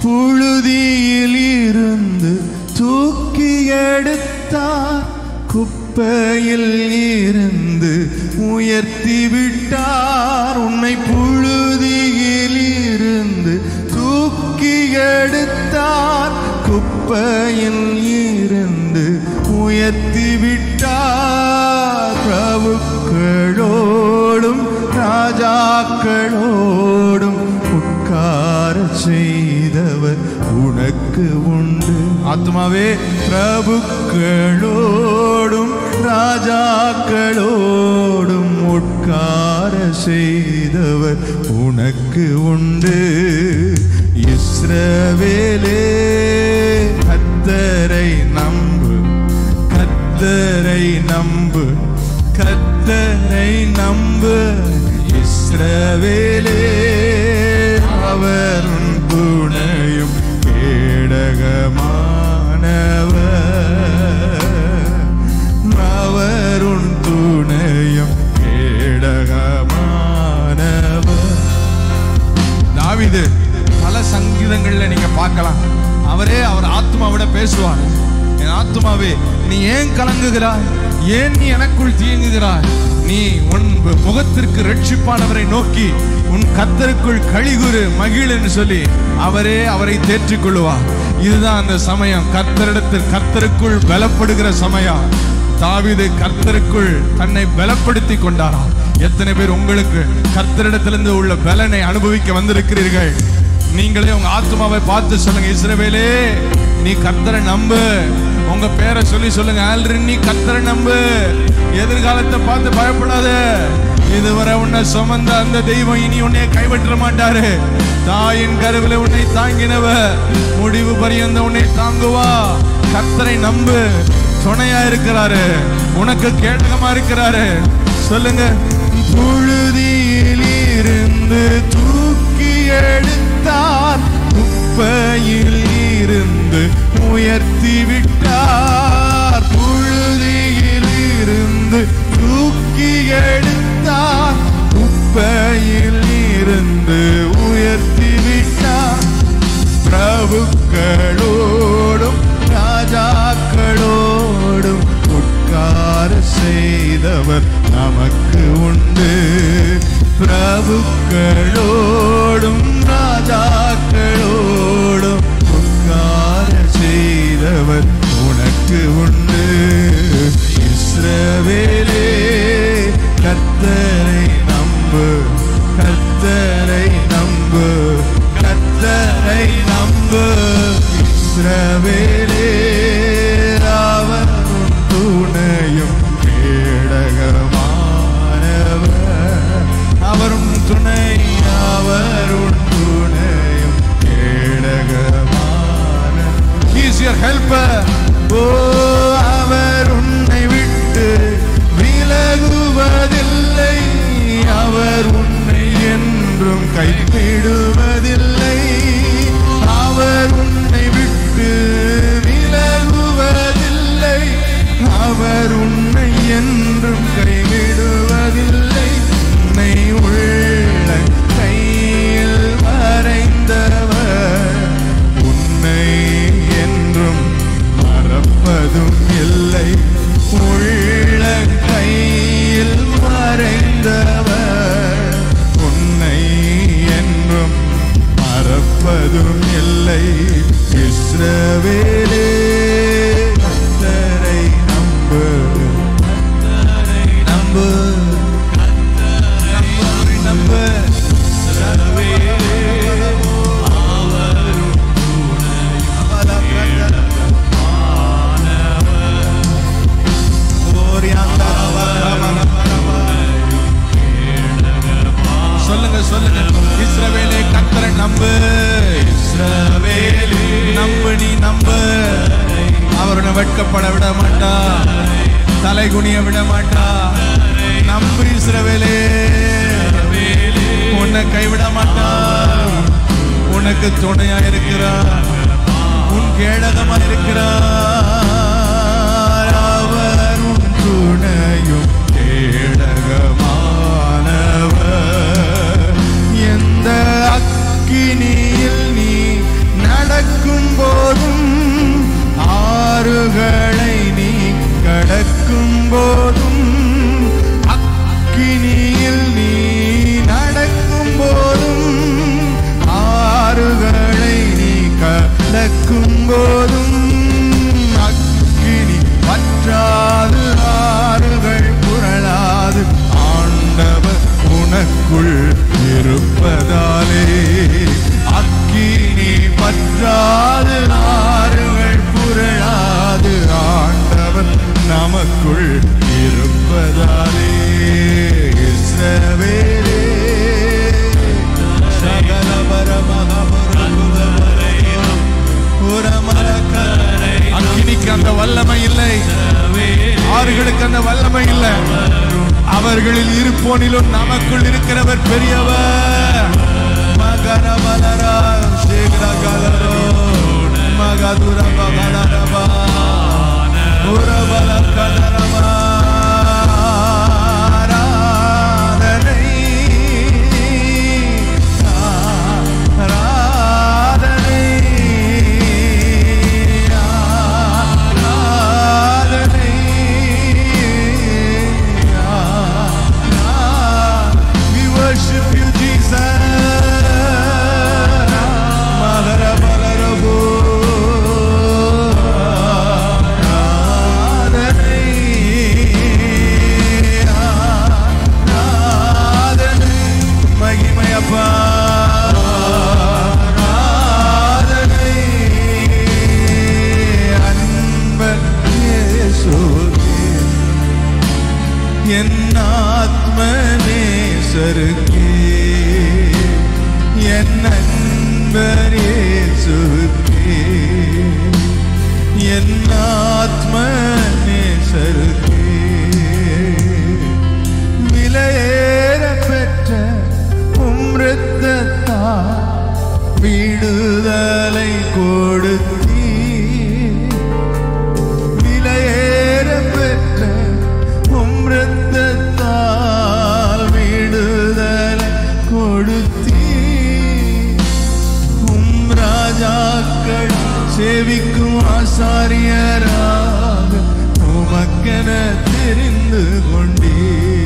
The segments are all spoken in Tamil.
புழுதியில் இருந்து தூக்கி எடுத்தார், குப்பையில் இருந்து உயர்த்தி விட்டார். உன்னை புழுதியில் இருந்து தூக்கி எடுத்தார், குப்பையில் இருந்து உயர்த்தி விட்டார். பிரபுக்களோடும் ராஜாக்களோடும் உட்கார செய்தவர் உனக்கு உண்டு. ஆத்மாவே, பிரபுக்களோடும் ராஜாக்களோடும் உட்கார செய்தவர் உனக்கு உண்டு. இஸ்ரவேலே, கர்த்தரை நம்பு, கர்த்தரை நம்பு, கர்த்தரை நம்பு. இஸ்ரவேலே, அவர் உன் துணையும் கேடகமானவர், அவர் உன் துணையும் கேடகமானவர். தாவீது பல சங்கீதங்கள்ல நீங்க பார்க்கலாம், அவர் ஆத்மாவிட பேசுவார். என் ஆத்மாவே, நீ ஏன் கலங்குகிறாய்? ஏன் நீ எனக்குள் தீங்குகிறாய்? நீ உன் முகத்திற்கு ரட்சிப்பானவரை நோக்கி உன் கர்த்தருக்குள் களிகுறு மகிழ்ன்னு சொல்லி அவரை தேற்றிக் கொள்ளுவார். இதுதான் அந்த சமயம், கர்த்தருக்குள் பலப்படுகிற சமயம். தாவீது கர்த்தருக்குள் தன்னை பலப்படுத்தி கொண்டாரா? எத்தனை பேர் உங்களுக்கு கர்த்தரிடத்திலிருந்து உள்ள பலனை அனுபவிக்க வந்திருக்கிறீர்கள்? நீங்களே உங்க ஆத்மாவை பார்த்து சொல்லுங்க, இஸ்ரவேலே, நீ கர்த்தரை நம்பு. உங்க பேரை சொல்லி சொல்லுங்க, ஆல்ரெடி நீ கர்த்தரை நம்பு. எதிர்காலத்தை பார்த்து பயப்படாத. இதுவரை உன்னை சுமந்த அந்த தெய்வம் இனி உன்னை கைவிட்ட மாட்டாரு. தாயின் கருவில உன்னை தாங்கினவ முடிவு பரியந்த உன்னை தாங்குவா. கர்த்தரை நம்பு. துணையா இருக்கிறாரு, உனக்கு கேடகமா இருக்கிறாரு. சொல்லுங்க, புழுதியில் இருந்து தூக்கி எடுத்தார், குப்பையில் இருந்து உயர்த்தி விட்டார். புழுதியில் இருந்து தூக்கி எடுத்தார், குப்பையில் இருந்து உயர்த்தி விட்டார். பிரபுக்களோடும் ராஜாக்களோடும் உட்கார செய்தவர் நமக்கு உண்டு. பிரபுக்களோடும் ராஜாக்களோடும் உட்கார செய்தவர் உனக்கு உண்டு. இஸ்ரவேலே, கர்த்தரை நம்பு, கர்த்தரை நம்பு, கர்த்தரை நம்பு. இஸ்ரவேலே, அவர் துணையும் கேடகமானவர், அவரும் துணை, அவரும் துணையும் கேடகமான. He is your helper. ஓ, அவர் உன்னை விட்டு விலகுவதில்லை, அவர் உன்னை என்றும் கைவிடுவதில்லை. அவர் உன்னை விட்டு விலகுவதில்லை, அவர் உன்னை என்றும் கைவிடுவதில்லை. உன்னை உள்ள கையில் வரைந்தவர் உன்னை என்றும் மறப்பதும் இல்லை. உள்ள கையில் வரைந்தவர் உன்னை என்றும் மறப்பதும் இல்லை. இஸ்ரவேலே, கர்த்தரை நம்பு, கர்த்தரை நம்பு, கர்த்தரை நம்பு. இஸ்ரவேலே, அவரும் துணையானவர். சொல்லுங்க, சொல்லுங்க, இஸ்ரவேலே, கர்த்தரை நம்பு. இஸ்ரவேலே, நம்பு, நீ நம்பு. அவருடைய வெட்கப்பட விட மாட்டா, தலை குனிய விட மாட்டா. நம்பு இஸ்ரவேலே, உன்னை கைவிட மாட்டா. உனக்கு துணையா இருக்கிறார், உன் கேடகமா இருக்கிறார். அவர் உன் துணையும் கேடகமானவர். எந்த அக்கினியில் நீ போதும், அக்கினியில் நீ நடக்கும் போதும், ஆறுகளை நீ கடக்கும் போதும், அக்கினி பற்றாது ஆறுகள் புரளாது, ஆண்டவர் உனக்குள் இருப்பதாலே. அக்கினி பற்றாது ஆறுகள் புரளாது, ஆண்டவர் நமக்குள் இருப்பதாலே. இஸ்ரவேலே சகல அக்கினிக்கு அந்த வல்லமை இல்லை, ஆறுகளுக்கு அந்த வல்லமை இல்லை. அவர்களில் இருப்போனிலும் நமக்குள் இருக்கிறவர் பெரியவர். மகர பலரா சேகர கலரோ மகதுர பகலரபா உரபல கலரபா. விடுதலை கொடுத்தீ, விலையேற பெற்ற உம் இரத்தத்தால் விடுதலை கொடுத்தீ. உம் ராஜாக்கள் சேவிக்கும் ஆசாரியராக உமக்கென தெரிந்து கொண்டீ.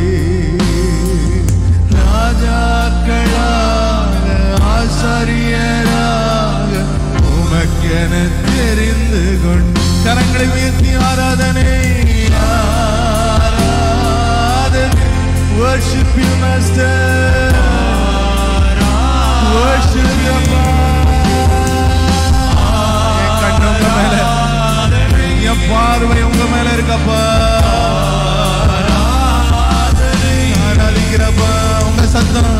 ராஜாக்களாக ஆசாரியராக உமக்கென தெரிந்து கொண்டு. கரங்களை உயர்த்தி ஆராதனை ஆராதனை. Worship you master, worship you என் கண்ணு உங்க மேல, என் பார்வை உங்க மேல இருக்கப்பா. ஆராதிக்கிறப்பா உங்க சத்தம்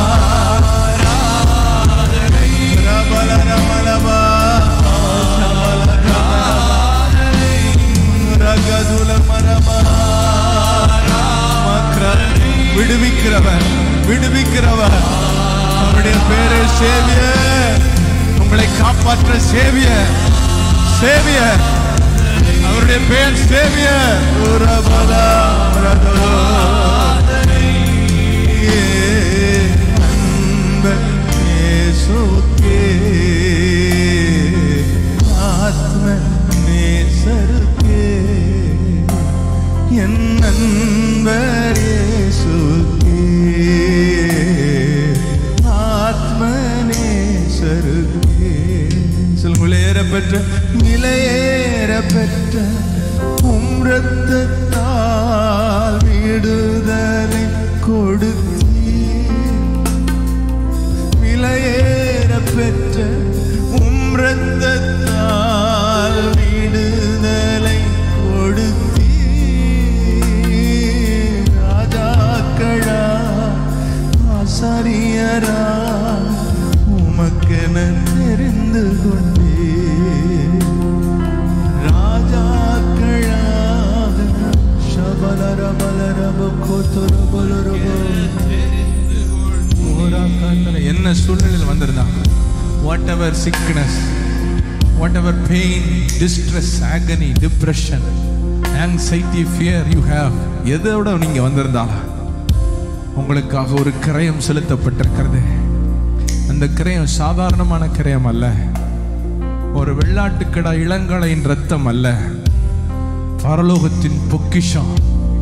விடுவிக்கிறவர், விடுவிக்கிறவர். அவருடைய பேரே சேவியர், உங்களை காப்பாற்ற சேவியர், சேவியர். அவருடைய பேர் சேவியர். ஆத்ம நேசருக்கே என் நண்பர் இயேசுவே, ஆத்ம நேசருக்கே. விலையேற பெற்ற, விலையேற பெற்ற உம் இரத்தத்தால் விடுதலை கொடுத்தீ. விலையேற பெற்ற உம் இரத்தத்தால் விடுதலை கொடுத்தீ. ராஜாக்களா ஆசாரியரா உமக்கென தெரிந்து கொண்டே. ராஜாக்களாக ஷபலர பலரப கோத்தர பலரப. என்ன சூழ்நிலையில் வந்திருந்தா, whatever sickness, whatever pain, distress, agony, depression, anxiety, fear you have, எதோட நீங்க வந்திருந்தாலும் உங்களுக்காக ஒரு கிரயம் செலுத்தப்பட்டிருக்கிறது. அந்த கிரயம் சாதாரணமான கிரயம் அல்ல, ஒரு வெள்ளாட்டுக்கடா இளங்கலையின் ரத்தம் அல்ல, பரலோகத்தின் பொக்கிஷம்.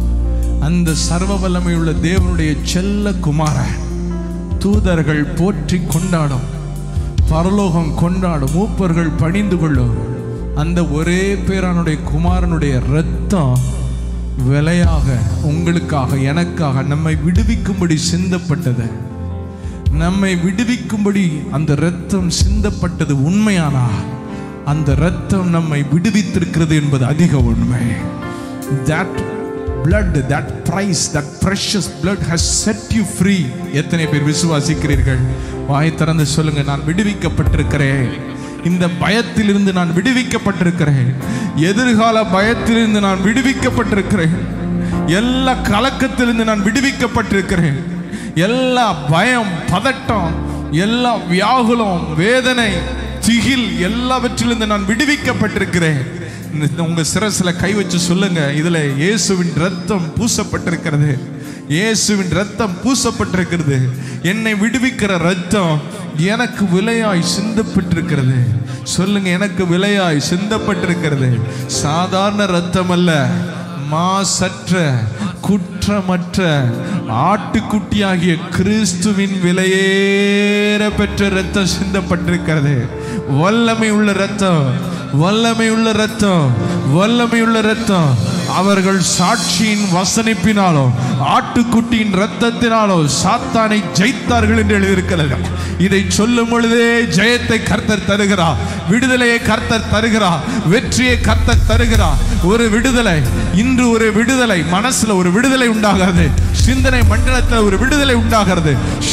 அந்த சர்வ வல்லமையுள்ள தேவனுடைய செல்ல குமாரன் தூதர்கள் போற்றி கொண்டாடும், பரலோகம் கொண்டாடும், மூப்பர்கள் பணிந்து கொள்ளும் அந்த ஒரே பேரானுடைய குமாரனுடைய இரத்தம் விலையாக உங்களுக்காக எனக்காக நம்மை விடுவிக்கும்படி சிந்தப்பட்டது. நம்மை விடுவிக்கும்படி அந்த இரத்தம் சிந்தப்பட்டது உண்மையானா அந்த இரத்தம் நம்மை விடுவித்திருக்கிறது என்பது அதிக உண்மை. That blood, that price, that precious blood has set you free. எத்தனை பேர் விசுவாசிக்கிறீர்கள்? வாய் திறந்து சொல்லுங்க, நான் விடுவிக்கப்பட்டிருக்கிறேன். இந்த பயத்திலிருந்து நான் விடுவிக்கப்பட்டிருக்கிறேன். எதிர்கால பயத்திலிருந்து நான் விடுவிக்கப்பட்டிருக்கிறேன். எல்லா கலக்கத்திலிருந்து நான் விடுவிக்கப்பட்டிருக்கிறேன். எல்லா பயம், பதட்டம், எல்லா வியாகுலம், வேதனை, திகில் எல்லாவற்றிலிருந்து நான் விடுவிக்கப்பட்டிருக்கிறேன். உங்க சிரசுல கை வச்சு சொல்லுங்க, இதுல இயேசுவின் ரத்தம் பூசப்பட்டிருக்கிறது. இயேசுவின் ரத்தம் பூசப்பட்டிருக்கிறது. என்னை விடுவிக்கிற ரத்தம் எனக்கு விலையாய் சிந்தப்பட்டிருக்கிறது. சொல்லுங்க, எனக்கு விலையாய் சிந்தப்பட்டிருக்கிறது. சாதாரண ரத்தம் அல்ல, மாசற்ற குற்றமற்ற ஆட்டுக்குட்டியாகிய கிறிஸ்துவின் விலையேற பெற்ற ரத்தம் சிந்தப்பட்டிருக்கிறது. வல்லமை உள்ள ரத்தம், வல்லமை உள்ள ரத்தம், வல்லமை உள்ள ரத்தம். அவர்கள் சாட்சியின் வசனிப்பினாலோ ஆட்டுக்குட்டியின் ரத்தத்தினாலோ சாத்தானை ஜெயித்தார்கள் என்று எழுதியிருக்கிறது. இதை சொல்லும் பொழுதே ஜெயத்தை கர்த்தர் தருகிறார், விடுதலையை கர்த்தர் தருகிறார், வெற்றியை கர்த்தர் தருகிறார். ஒரு விடுதலை, இன்று ஒரு விடுதலை, மனசுல ஒரு விடுதலை உண்டாகிறது, சிந்தனை மண்டலத்தில் ஒரு விடுதலை உண்டாகிறது.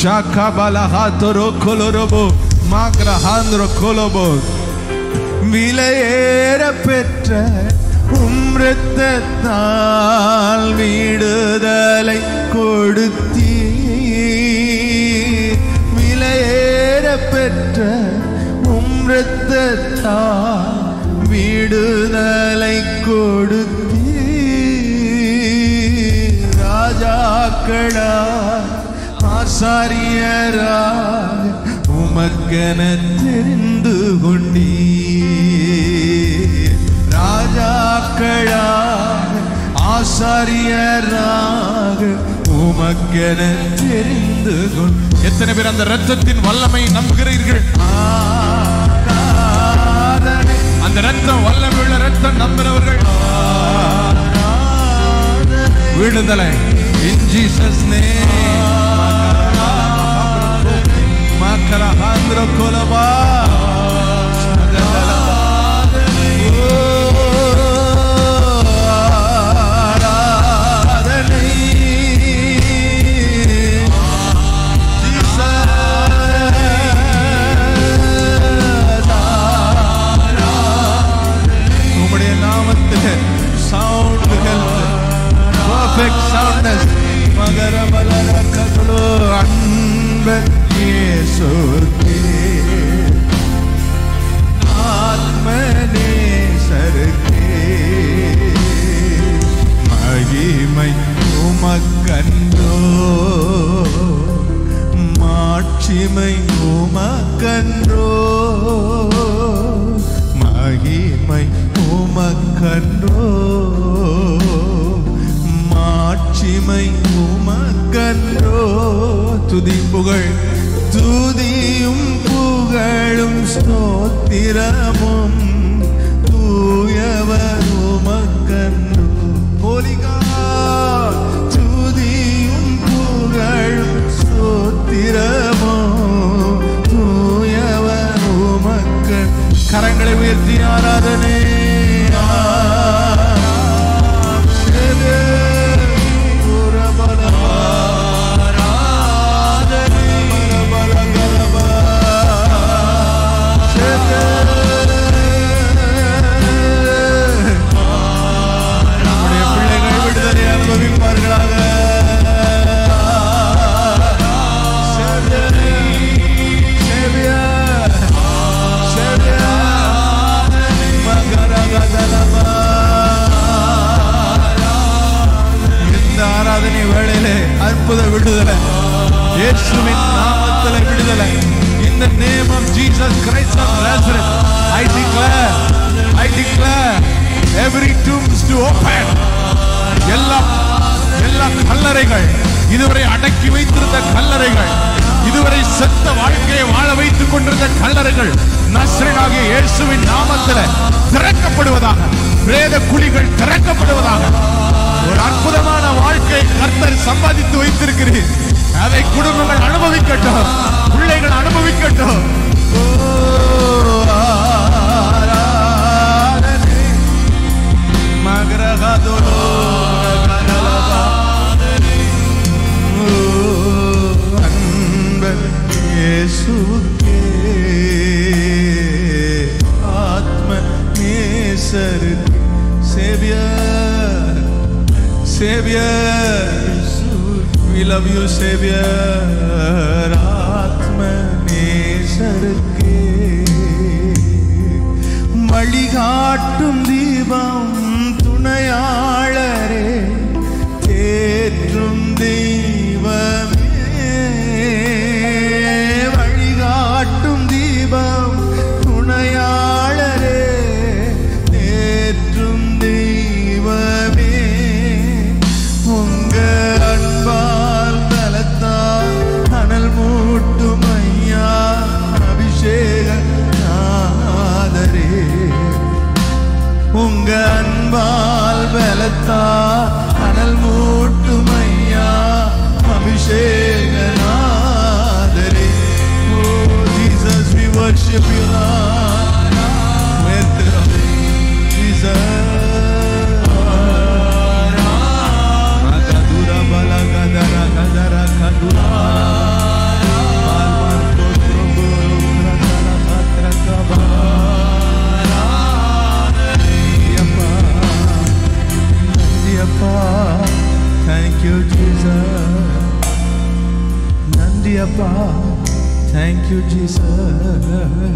விலையேற பெற்ற உம் இரத்தத்தால் விடுதலை கொடுத்தீர். விலையேற பெற்ற உம் இரத்தத்தால் விடுதலை கொடுத்தீர். ராஜாக்களாய் ஆசாரியராய் உமக்கென தெரிந்து கொண்டீர். ராஜாக்களாக ஆசாரியராக உமக்கென தெரிந்து கொண்டு. எத்தனை பேர் அந்த இரத்தத்தின் வல்லமை நம்புகிறீர்கள்? அந்த இரத்தம் வல்லமை உள்ள இரத்தம் நம்புகிறவர்கள் விடுதலை in Jesus name. Makarahandro kolaba மகிமை உமக்கன்றோ, மாட்சிமை உமக்கன்றோ, மகிமை உமக்கன்றோ, மாட்சிமை உமக்கன்றோ. துதி புகழ், துதியும் புகழும் ஸ்தோத்திரமும் தூயவர் உமக்கன்றோ. Holy God, துதியும் புகழும் ஸ்தோத்திரமும் தூயவர் உமக்கன்றோ. கரங்களை உயர்த்தி ஆராதனை. அற்புத விடுதலை, இயேசுவின் நாமத்தில் விடுதலை. In the name of Jesus Christ of Nazareth, I declare every tombs to open. எல்லா எல்லா கல்லறைகள், இதுவரை அடக்கி வைத்திருந்த கல்லறைகள், இதுவரை செத்த வாழ்க்கையை வாழ வைத்துக் கொண்டிருந்த கல்லறைகள் நஸ்ரேனாகிய இயேசுவின் நாமத்தில் திறக்கப்படுவதாக. பிரேத குழிகள் திறக்கப்படுவதாக. ஒரு அற்புதமான வாழ்க்கை கர்த்தர் சம்பாதித்து வைத்திருக்கிறீர். அதை குடும்பங்கள் அனுபவிக்கட்டும், பிள்ளைகள் அனுபவிக்கட்டும். Savior, we love you, Savior. ஆத்ம நேசருக்கு வழிகாட்டும் தீபம், துணையாளரே, தேற்றும் தெய்வமே. வழிகாட்டும் தீபம், துணையாளரே, தேற்றும் தெய்வமே. உங்க அன்பால் பலத்தால் அனல் மூட்டும் ஐயா அபிஷேக நாதரே. உங்க அன்பால் பலத்தால் அனல் மூட்டும் ஐயா அபிஷேக நாதரே. Oh Jesus, we worship you, Lord. Jesus. Thank you, Jesus. Nandi Appa, thank you, Jesus.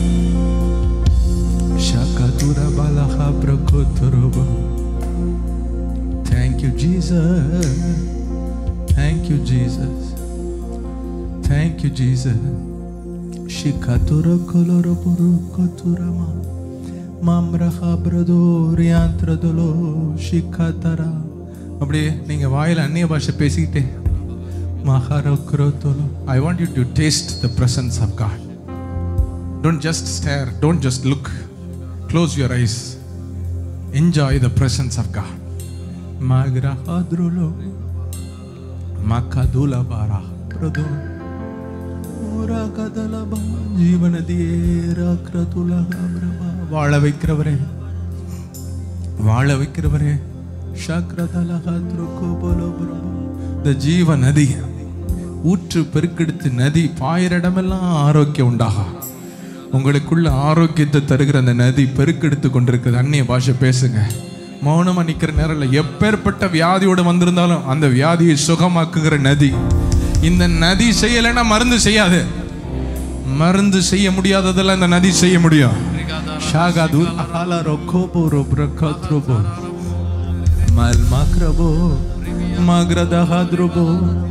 Shakatura balaha prakoturobo. Thank you, Jesus. Thank you, Jesus. Thank you, Jesus. Shikatura koloro purukoturama. Mamraha brador yantradolo shikatara. அப்படியே நீங்க வாயில அந்நிய பாஷை பேசிக்கிட்டே மகாரக்ரோதோலோ. I want you to taste the presence of God. Don't just stare, don't just look. Close your eyes. Enjoy the presence of God. Magrahadrolo makadula bara prado urakadalaba ஜீவனதியே கிரதுலகா. வாழ வைக்கிறவரே, வாழ வைக்கிறவரே. இந்த ஜீவ நதி ஊற்று பெருக்கெடுத்து நதி பாயிர இடமெல்லாம் ஆரோக்கியம் உண்டாகா. உங்களுக்குள்ள ஆரோக்கியத்தை தருகிற அந்த நதி பெருக்கெடுத்து கொண்டிருக்கிறது. அந்நிய பாஷை பேசுங்க. மௌனமா நிக்கிற நேரம் எப்பேற்பட்ட வியாதியோடு வந்திருந்தாலும் அந்த வியாதியை சுகமாக்குகிற நதி. இந்த நதி செய்யலைன்னா மருந்து செய்யாது. மருந்து செய்ய முடியாததெல்லாம் இந்த நதி செய்ய முடியும். Malmakrabo magradahadrobo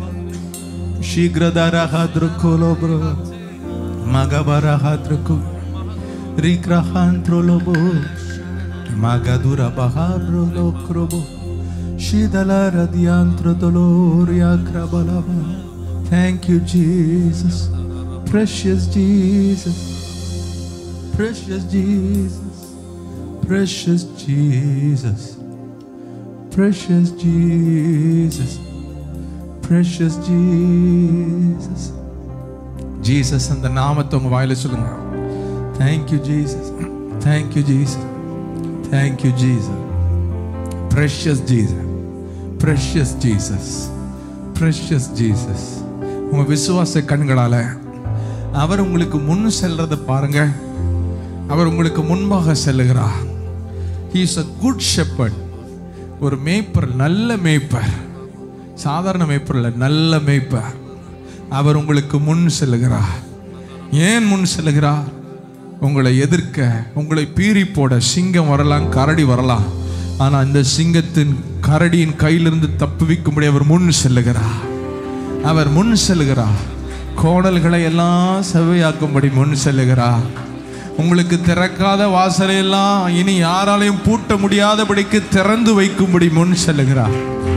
shigradarahadrokolobro magabarahadroko rikrahantrolobo magadura bahabro lokrobo shidala radiantrotoloria krabalaba. Thank you, Jesus. Precious Jesus, precious Jesus, precious Jesus, precious Jesus, precious Jesus. Jesus அந்த நாமத்தை உங்க வாயில சொல்லுங்க. Thank you, Jesus. Thank you, Jesus. Thank you, Jesus. Precious Jesus, precious Jesus, precious Jesus. உங்க விசுவாச கண்களால அவர் உங்களுக்கு முன் செல்றதை பாருங்க. அவர் உங்களுக்கு முன்பாக செல்லுகிறார். He is a good shepherd. ஒரு மேய்ப்பர், நல்ல மேய்ப்பர், சாதாரண மேய்ப்பர் இல்ல, நல்ல மேய்ப்பர். அவர் உங்களுக்கு முன் செல்லுகிறார். ஏன் முன் செல்லுகிறார்? உங்களை எதிர்க்க, உங்களை பீறி போட சிங்கம் வரலாம், கரடி வரலாம். ஆனா இந்த சிங்கத்தின் கரடியின் கையிலிருந்து தப்புவிக்கும்படி அவர் முன் செல்லுகிறார். அவர் முன் செல்லுகிறார். கோடல்களை எல்லாம் செவ்வையாக்கும்படி முன் செல்லுகிறார். உங்களுக்கு திறக்காத வாசலையெல்லாம் இனி யாராலையும் பூட்ட முடியாதபடிக்கு திறந்து வைக்கும்படி முன் செல்லுகிறார்.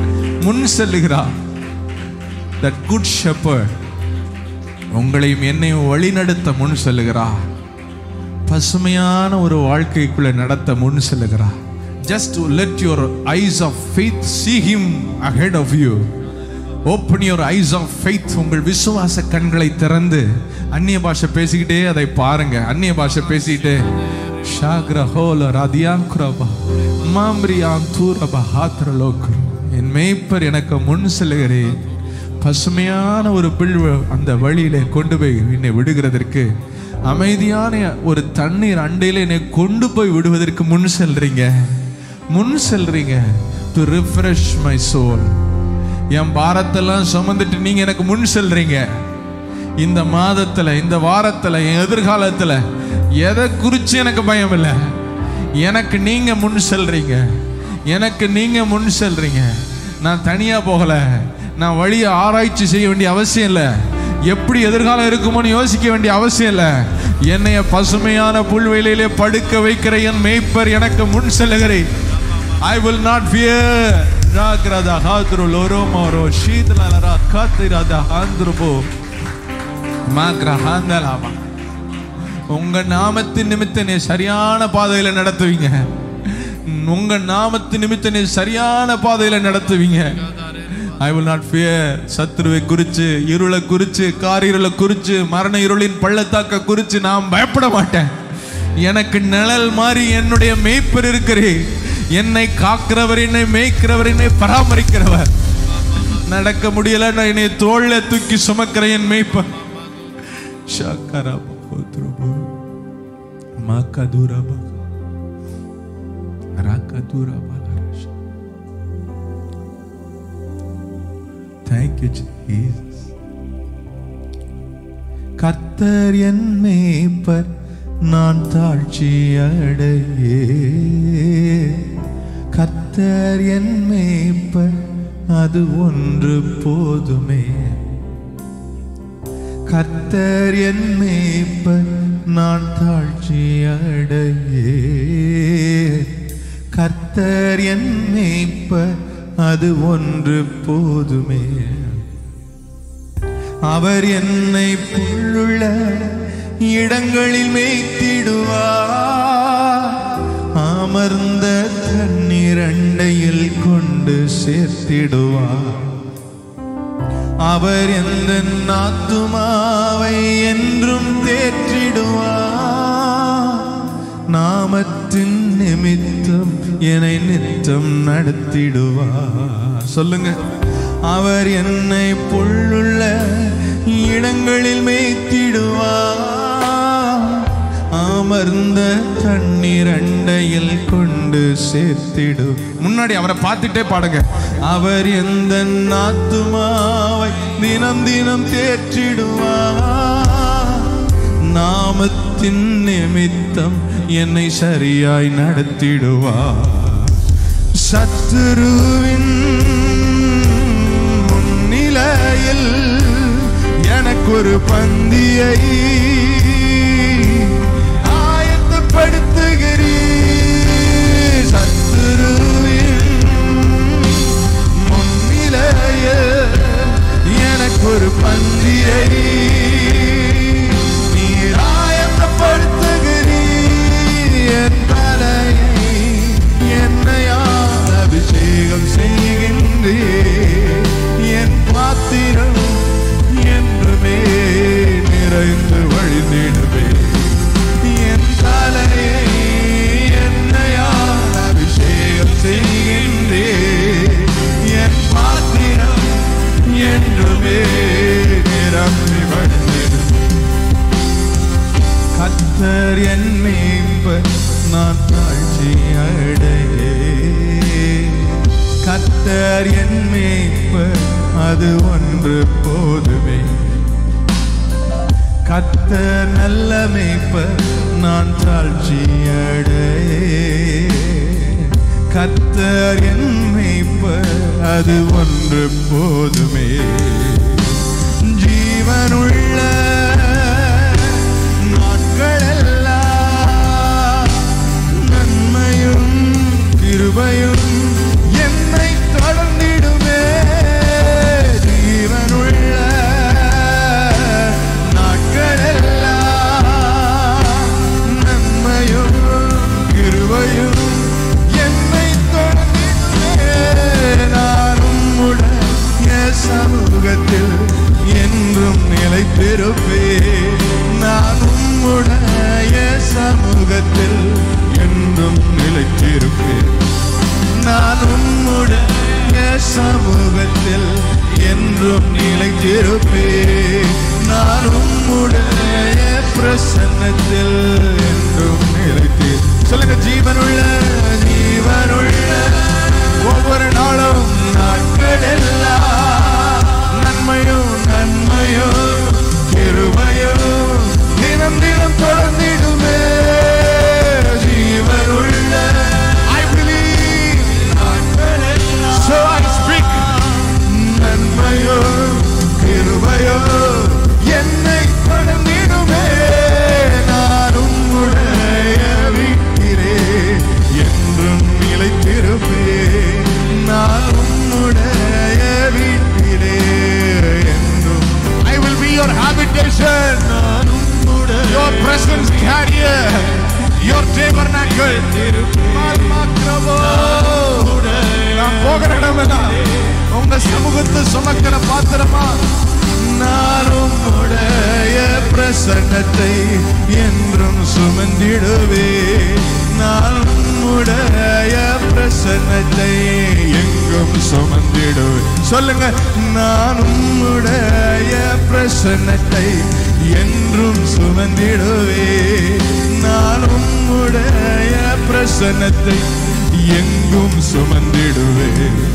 முன் செல்லுகிறார். That good shepherd உங்களையும் என்னையும் வழிநடத்த முன் செல்லுகிறார். பசுமையான ஒரு வாழ்க்கைக்குள்ள நடத்த முன் செல்லுகிறார். Just to let your eyes of faith see him ahead of you. Open your eyes of faith. உங்கள் விசுவாச கண்களை திறந்து அந்நிய பாஷை பேசிக்கிட்டே அதை பாருங்க. அந்நிய பாஷை பேசிக்கிட்டே ஷாக்ரஹோல ராதியாங்க்ரபா மாம்ரியாந்தூரபா ஹாத்ரலோக். என் மேய்ப்பர் எனக்கு முன் செல்லுகிறேன். பசுமையான ஒரு பிள்வ அந்த வழியிலே கொண்டு போய் என்னை விடுகிறதற்கு, அமைதியான ஒரு தண்ணீர் அண்டையில என்னை கொண்டு போய் விடுவதற்கு முன் செல்றீங்க. To refresh my soul. என் பாரத்தெல்லாம் சுமந்துட்டு நீங்க எனக்கு முன் செல்றீங்க. இந்த மாதத்துல, இந்த வாரத்துல, என் எதிர்காலத்துல எதை குறிச்சு எனக்கு பயம் இல்லை. எனக்கு நீங்க முன் செல்றீங்க. நான் தனியா போகல. நான் வழியை ஆராய்ச்சி செய்ய வேண்டிய அவசியம் இல்லை. எப்படி எதிர்காலம் இருக்குமோன்னு யோசிக்க வேண்டிய அவசியம் இல்லை. என்னைய பசுமையான புல்வெளியிலே படுக்க வைக்கிற என் மேய்ப்பர் எனக்கு முன் செல்லுகிறேன். I will not fear. ராக்ரதா ஹாத்ரு லோரோமோரோ ஷீதலரா காத்திரதா ஹாந்த்ருபோ மாக்ரஹாந்தலாமா. உங்க நாமத்தின் நிமித்தம் நீ சரியான பாதையில நடத்துவீங்க. உங்க நாமத்தின் நிமித்தம் நீ சரியான பாதையில நடத்துவீங்க. I will not fear. சத்துருவை குறிச்சு, இருளை குறிச்சு, காரிருளை குறிச்சு, மரண இருளின் பள்ளத்தாக்க குறிச்சு நான் பயப்பட மாட்டேன். எனக்கு நிழல் மாதிரி என்னுடைய மேய்ப்பர் இருக்கிறேன். என்னை காக்கிறவர், என்னை மேய்க்கிறவர், என்னை பராமரிக்கிறவர். நடக்க முடியல, நான் என்னை தோள்ல தூக்கி சுமக்கிற என் மேய்ப்பர். Thank you, Jesus. கர்த்தர் என் மேய்ப்பர், நான் தாழ்ச்சி அடையே. கர்த்தர் என் மேய்ப்பர், அது ஒன்று போதுமே. கர்த்தர் என் மேய்ப்பர், நான் தாழ்ச்சி அடையே. கர்த்தர் என் மேய்ப்பர், அது ஒன்று போதுமே. அவர் என்னை புல்லுள்ள இடங்களில் மேய்த்திடுவார். அமர்ந்த தண்ணீர் அண்டையில் கொண்டு சேர்த்திடுவார். அவர் எந்த ஆத்துமாவை என்றும் தேற்றிடுவார். நாமத்தின் நிமித்தம் என்னை நித்தம் நடத்திடுவார். சொல்லுங்க. அவர் என்னை புல்லுள்ள இடங்களில் மேய்த்திடுவார். அமர்ந்த தண்ணீர் அண்டையில் கொண்டு சேர்த்திடு. முன்னாடி அவரை பார்த்துட்டே பாடுங்க. அவர் எந்த ஆத்துமாவை தினம் தினம் தேற்றிடுவார். நாமத்தின் நிமித்தம் என்னை சரியாய் நடத்திடுவார். சத்துருவின் முன்னிலையில் எனக்கு ஒரு பந்தியை ஆயத்தப்படுத்துகிறீர். சத்துருவின் முன்னிலையில் எனக்கு ஒரு பந்தியை நீர் ஆயத்தப்படுத்துகிறீர். என் தலையை என்னையால் அபிஷேகம் செய்கின்றீர். என் பாத்திரம் என்றுமே நிறைந்து வழிந்திடுவே. என் தலையை என்னையால் அபிஷேகம் செய்கின்றீர். என் பாத்திரம் என்றுமே நிரம்பி வழிந்திடுவே. கர்த்தர் என் மேய்ப்பர், நான் தாழ்ச்சி அடையே. கர்த்தர் என் மேய்ப்பர், அது ஒன்று போதுமே. கர்த்தர் நல்ல மேய்ப்பர், நான் தாழ்ச்சி அடையே. கர்த்தர் என் மேய்ப்பர், அது ஒன்று போதுமே. ஜீவனுள்ள நாட்களெல்லாம் நன்மையும் கிருபையும் என்னை தொடர்ந்திடுமே. அந்த சமூகத்தை சுமக்கிற பாத்திரமா? நானும் உடைய பிரசன்னத்தை என்றும் சுமந்திடுவே. நானும் உடைய பிரசன்னத்தை எங்கும் சுமந்திடுவே. சொல்லுங்க, நானும் உடைய பிரசன்னத்தை என்றும் சுமந்திடுவே. நானும் உடைய பிரசன்னத்தை எங்கும் சுமந்திடுவே.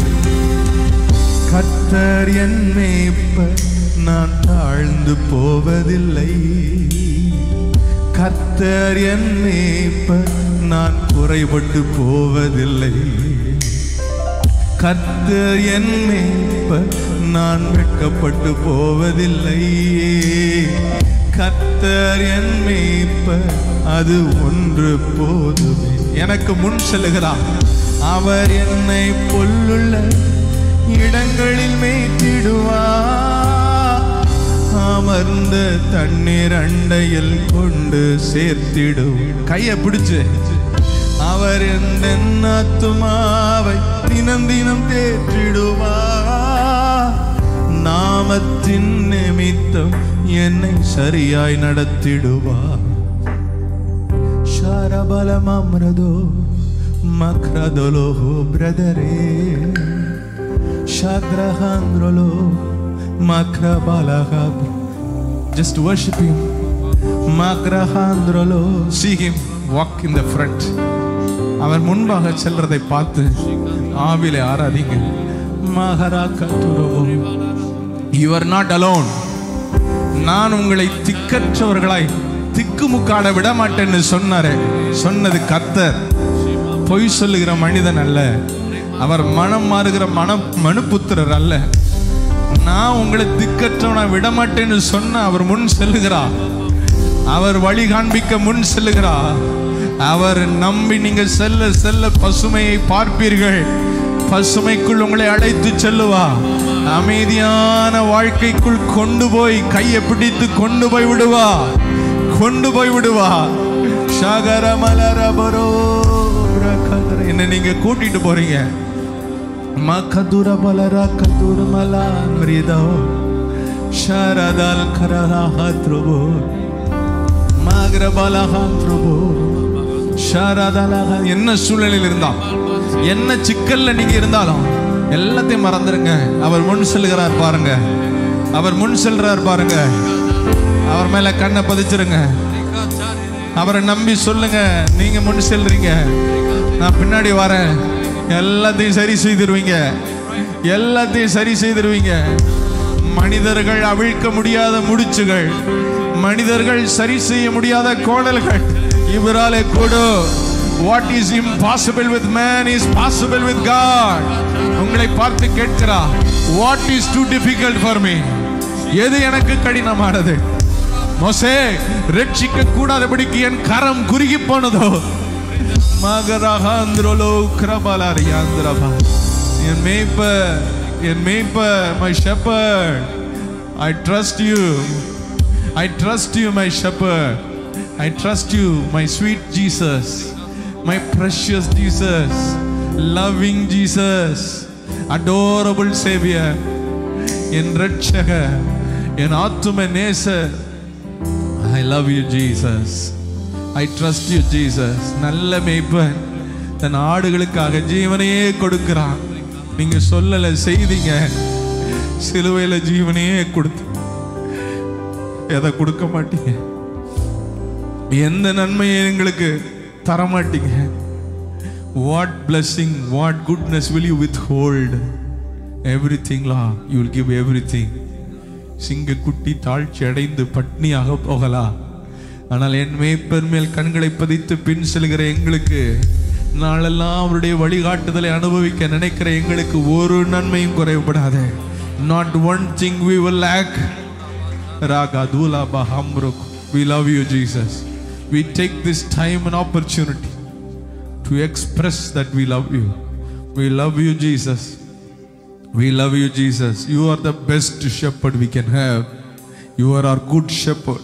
கர்த்தர் என் மேய்ப்பர், நான் தாழ்ந்து போவதில்லை. கர்த்தர் என் மேய்ப்பர், நான் குறைபட்டு போவதில்லை. கர்த்தர் என் மேய்ப்பர், நான் வெட்கப்பட்டு போவதில்லை. கர்த்தர் என் மேய்ப்பர், அது ஒன்று போதுமே. எனக்கு முன் செல்லுகிறார். அவர் என்னை புல்லுள்ள இடங்களில் மேய்த்திடுவார். அமர்ந்த தண்ணீர் அண்டையில் கொண்டு சேர்த்திடுவார். கையை பிடிச்சு அவர் என் ஆத்துமாவை தினம் தினம் தேற்றிடுவார். நாமத்தின் நிமித்தம் என்னை சரியாய் நடத்திடுவார். ஷரபலமம்ரதோ மக்ரதலோ பிரதரே ஷத்ரஹாந்திரலோ மக்ரபலஹ. Just worship him. மக்ரஹாந்திரலோ. See him walk in the front. அவர் முன்பாக செல்றதை பார்த்து ஆவிலே ஆராதிங்க. மகராகத்துரோ. You are not alone. நான் உங்களை திக்கற்றவர்களாய் திக்குமுக்காட விட மாட்டேன்னு சொன்னாரே. சொன்னது கர்த்தர், பொய் சொல்லுகிற மனிதன் அல்ல. அவர் மனம் மாறுகிற மனுபுத்திரர் அல்ல. நான் உங்களை திக்கற்றவனா விட மாட்டேன்னு சொன்ன அவர் முன் செல்லுகிறார். அவர் வழி காண்பிக்க முன் செல்லுகிறார். அவர் நம்பி நீங்க செல்ல செல்ல பசுமையை பார்ப்பீர்கள். பசுமைக்குள் உங்களை அழைத்து செல்லுவா. அமைதியான வாழ்க்கைக்குள் கொண்டு போய் கையை பிடித்து கொண்டு போய் விடுவா. கொண்டு போய் விடுவா. என்ன நீங்க கூட்டிட்டு போறீங்க. மகதுர பலரா கதுர மலா மிரிதோ ஷரதல் கரஹத்ருபோ மக்ரபலஹத்ருபோ ஷரதலஹ. என்ன சூழ்நிலையில் இருந்தா, என்ன சிக்கல்ல நீங்க இருந்தாலும் எல்லாத்தையும் மறந்துருங்க. அவர் முன் செல்கிறார் பாருங்க. அவர் முன் செல்றார் பாருங்க. அவர் மேல கண்ணை பதிச்சிருங்க. அவரை நம்பி சொல்லுங்க, நீங்க முன் செல்றீங்க, நான் பின்னாடி வரேன். எல்லாத்தையும் சரி செய்திருவீங்க. எல்லாத்தையும் சரி செய்திருவீங்க. மனிதர்கள் அவிழ்க்க முடியாத முடிச்சுகள், மனிதர்கள் சரி செய்ய முடியாத கோடல்கள் இவராலே கூட. What is impossible with man is possible with God. உங்களை பார்த்து கேட்கிறார், What is too difficult for me? எது எனக்கு கடினமானது? மோசே, ரட்சிக்க கூடாதபடிக்கு என் கரம் குறுகி போனதோ. மகரஹாந்திரலோ கிரபலரியாந்திரபா. என் மேய்ப்பர், என் மேய்ப்பர், my shepherd, I trust you. I trust you, my shepherd. I trust you, my sweet Jesus, my precious Jesus, loving Jesus, adorable Savior, என் ரட்சகர், என் ஆத்தும நேசர். I love you, Jesus. I trust you, Jesus. நல்ல மேய்ப்பன் தன் ஆடுகளுக்காக ஜீவனையே கொடுக்கிறான். நீங்க சொல்லல, செய்தீங்க. சிலுவையில ஜீவனையே கொடுத்து எதை கொடுக்க மாட்டீங்க. எந்த நன்மையை எங்களுக்கு தரமாட்டீங்க. What blessing, what goodness will you withhold? Everything, Lord, you will give everything. சிங்க குட்டி தாழ்ச்சி அடைந்து பட்னியாக போகலாம். ஆனால் என் மேய்ப்பர் மேல் கண்களை பதித்து பின் செல்கிற எங்களுக்கு, நாளெல்லாம் அவருடைய வழிகாட்டுதலை அனுபவிக்க நினைக்கிற எங்களுக்கு ஒரு நன்மையும் குறைபடாது. Not one thing we will lack. Ragadula bahamruk. We love you, Jesus. We take this time and opportunity to express that we love you. We love you, Jesus. We love you, Jesus. You are the best shepherd we can have. You are our good shepherd.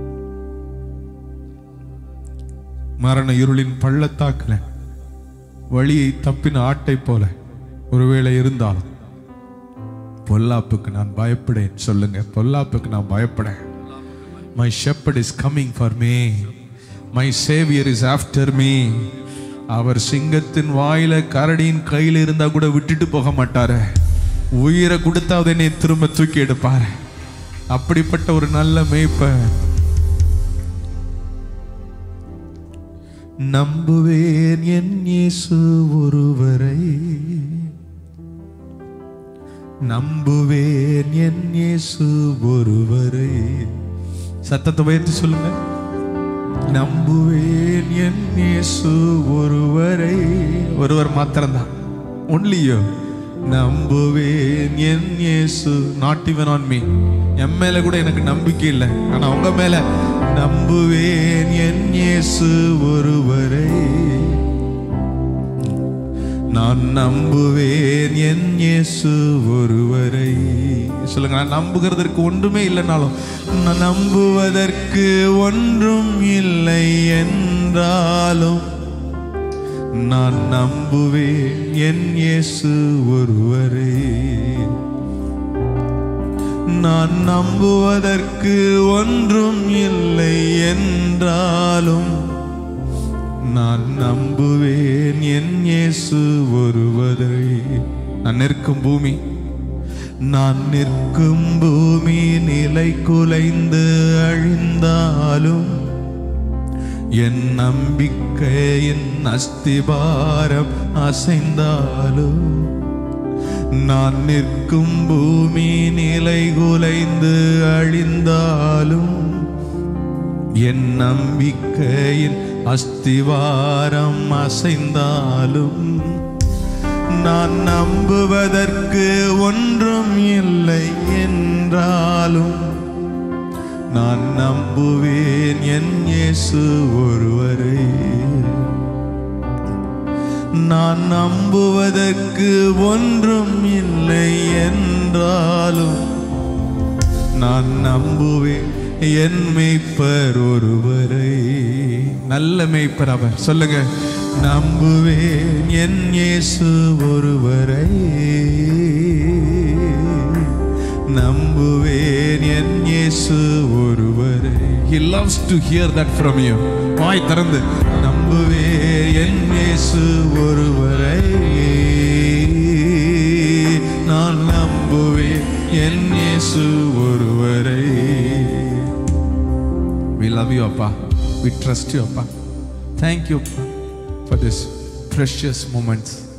மரண இருளின் பள்ளத்தாக்குல வழியை தப்பின ஆட்டை போல ஒருவேளை இருந்தாலும் பொல்லாப்புக்கு நான் பயப்படேன். சொல்லுங்க, பொல்லாப்புக்கு நான் பயப்படேன். My shepherd is coming for me. My savior is after me. அவர் சிங்கத்தின் வாயில கரடியின் கையில் இருந்தா கூட விட்டுட்டு போக மாட்டாரு. உயிரை கொடுத்தாவது என்னை திரும்ப தூக்கி எடுப்பாரு. அப்படிப்பட்ட ஒரு நல்ல மேய்ப்பர். நம்புவேன் என் இயேசு ஒருவரை, நம்புவேன் என் இயேசு ஒருவரை. சத்தத்தை உயர்த்தி சொல்லுங்க, நம்புவேன் என் இயேசு ஒருவரை. ஒருவர் மாத்திரம்தான், ஒன்லியோ. நம்புவேன் என் இயேசு, நாட் ஈவன் ஆன் மீ. என் மேல கூட எனக்கு நம்பிக்கை இல்லை, ஆனா உங்க மேல நம்புவேன் என் இயேசு ஒருவரை. நான் நம்புவேன் என் இயேசு ஒருவரை. சொல்லுங்க, நான் நம்புகிறதற்கு ஒன்றுமே இல்லைனாலும், நான் நம்புவதற்கு ஒன்றும் இல்லை என்றாலும், நான் நம்புவேன் என் இயேசு ஒருவரை. நான் நம்புவதற்கு ஒன்றும் இல்லை என்றாலும், நான் நம்புவேன் என் இயேசு ஒருவரை. நான் நிற்கும் பூமி, நான் நிற்கும் பூமி நிலை குலைந்து அழிந்தாலும், என் நம்பிக்கையின் அஸ்திபாரம் அசைந்தாலும், நான் நிற்கும் பூமி நிலை குலைந்து அழிந்தாலும், என் நம்பிக்கையின் அஸ்திவாரம் அசைந்தாலும், நான் நம்புவதற்கு ஒன்றும் இல்லை என்றாலும், நான் நம்புவேன் என் இயேசு ஒருவரை. நான் நம்புவதற்கு ஒன்றும் இல்லை என்றாலும், நான் நம்புவேன் என் மேய்ப்பர் ஒருவரை. நல்ல மேய்ப்பர் அவர். சொல்லுங்க, நம்புவேன் என் இயேசு ஒருவரை. நம்புவேன் என் இயேசு ஒருவரை. He loves to hear that from you. வாய் திறந்து, நம்புவேன் என் இயேசு ஒருவரை. நான் நம்புவேன் என் இயேசு ஒருவரை. We love you, Appa. We trust you, Appa. Thank you for this precious moments.